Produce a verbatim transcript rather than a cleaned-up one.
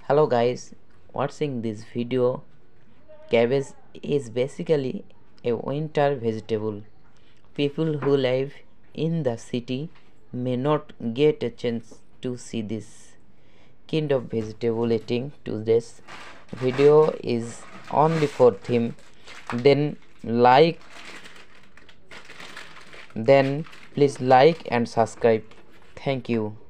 Hello guys, watching this video. Cabbage is basically a winter vegetable. People who live in the city may not get a chance to see this kind of vegetable eating. Today's video is only for him. Then like then please like and subscribe. Thank you.